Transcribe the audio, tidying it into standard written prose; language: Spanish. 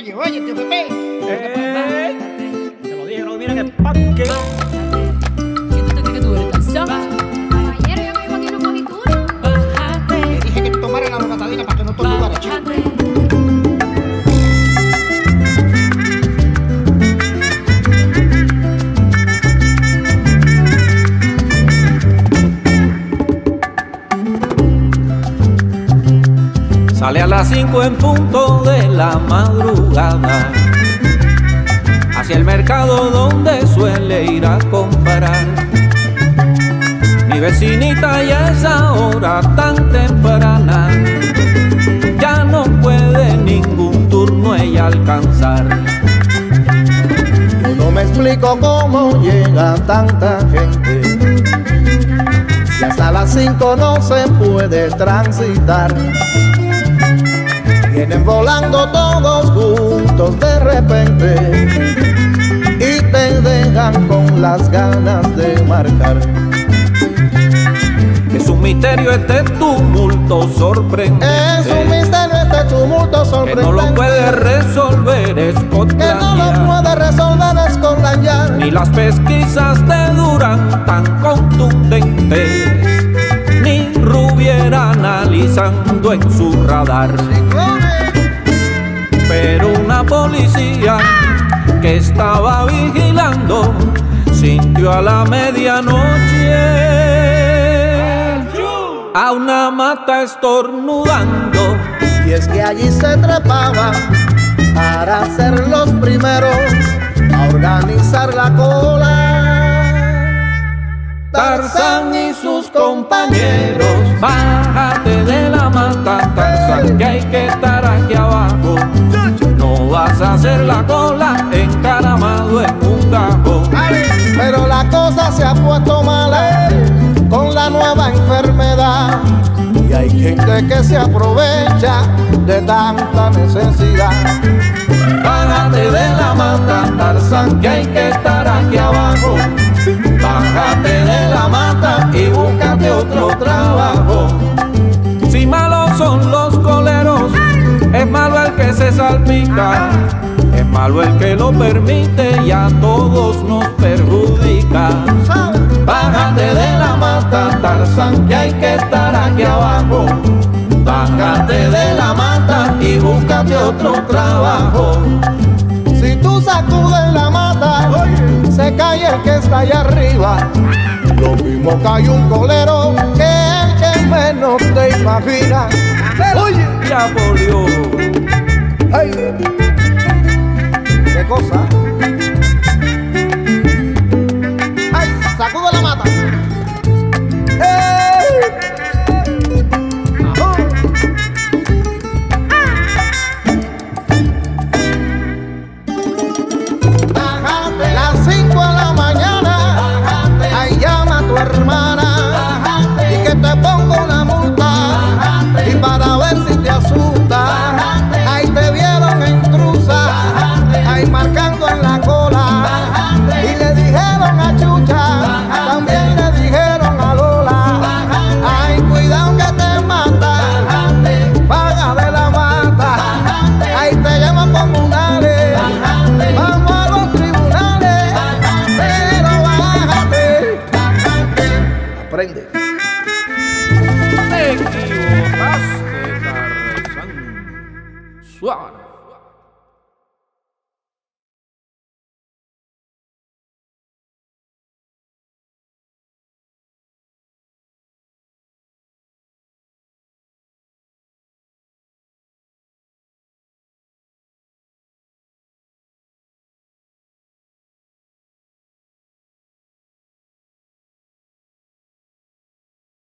Oye, tío Pepe. Te lo dije, no miren el parque. ¿Qué tú te crees que tú eres tan soft? Caballero, yo mismo aquí no cogí turno. Bájate. Te dije que tomara la loratadina para que no estornudara, chico. Sale a las 5 en punto de la madrugada hacia el mercado donde suele ir a comprar. Mi vecinita ya a esa hora tan temprana ya no puede ningún turno ella alcanzar. Yo no me explico cómo llega tanta gente y hasta las 5 no se puede transitar. Vienen volando todos juntos de repente y te dejan con las ganas de marcar. Es un misterio este tumulto sorprendente. Es un misterio este tumulto sorprendente. Que no lo puede resolver Scotland Que no lo puede resolver Scotland Yard. Ni las pesquisas de Durán tan contundentes, ni Rubiera analizando en su radar. Pero una policía que estaba vigilando sintió a la medianoche a una mata estornudando. Y es que allí se trepaban para ser los primeros a organizar la cola. Tarzán y sus compañeros, bájate de la mata, Tarzán, que hay que estar aquí abajo. No vas a hacer la cola encaramado en un gajo. Pero la cosa se ha puesto mala con la nueva enfermedad y hay gente que se aprovecha de tanta necesidad. Bájate de la mata, Tarzán, que hay que estar aquí abajo. Bájate de la mata y búscate otro trabajo. Si malos son los coleros, es malo el que se salpica, es malo el que lo permite y a todos nos perjudica. Bájate de la mata, Tarzán, que hay que estar aquí abajo. Bájate de la mata y búscate otro trabajo. Si tú sacudes la mata, se cae el que está allá arriba. Lo mismo cae un colero que el que menos te imaginas. Oye, ya volvió. ¡Ay! ¿Qué cosa? ¡Ay! ¡Sacudo la mata! ¡Ey! Bájate. Las 5 de la mañana. Bájate. Ahí llama a tu hermana. Bájate. Y que te ponga una multa. Bájate. Y para ver si te asusta. Bájate. Ahí te vieron en cruza. Bájate. Ahí marcando en la cola. Bájate. Y le dijeron a Chucha. Bájate. También le dijeron a Lola. Bájate. Ay, cuidado que te mata. Bájate. Baja de la mata. Bájate. Ahí te llaman comunales. Bájate. Vamos a los tribunales. Bájate. Pero bájate. Bájate. Aprende. Te equivocaste, Tarzán. Suave.